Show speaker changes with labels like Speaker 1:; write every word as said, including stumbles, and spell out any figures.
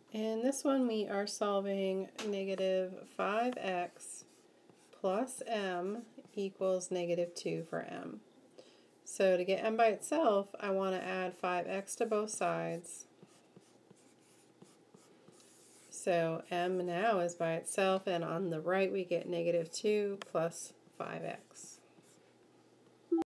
Speaker 1: In this one we are solving negative five x plus m equals negative two for m. So to get m by itself, I want to add five x to both sides. So m now is by itself, and on the right we get negative two plus five x.